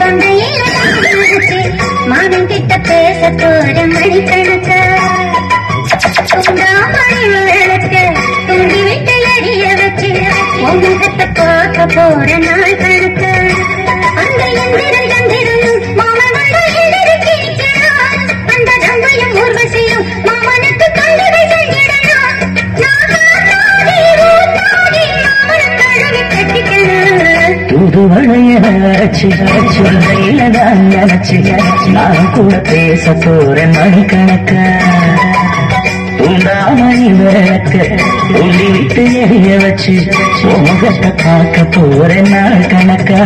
மானம் கிட்ட பேச போற மணிக்கணக்க மணி விளக்க தூண்டி விட்டு எரிய வச்சு முகத்தை பார்க்க போற நாள் கணக்க அந்த எந்திரன் தந்திரனும் மாமனோட எதிர்க்கிறான் அந்த தங்கையும் ஊர்வசியும் மாமனுக்கு கல்லுவை செஞ்சிடலாம் நான் கூட பேச போறேன் மணிக்கணக்க தூண்டாமணி விளக்க உள்ளி விட்டு எரிய வச்சு முகத்தை பார்க்க போறேன் நாள் கணக்கா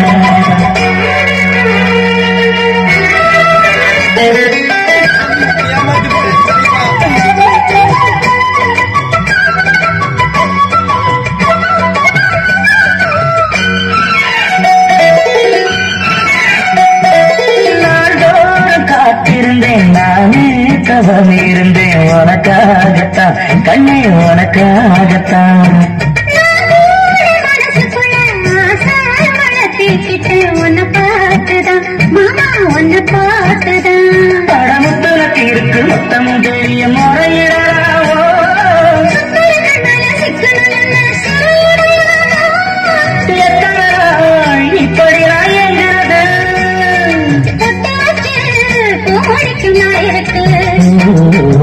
தவம் இருந்தேன் உனக்காகத்தான் கண்ணே உனக்காகத்தான் உன்னை பார்த்துதான் மாமா உன்னை பார்த்துதான் படமுத்துலக்கு இருக்கு மொத்தமும் தெரிய முறையிடாவோ இப்படி நான் எங்கிறது இருக்கு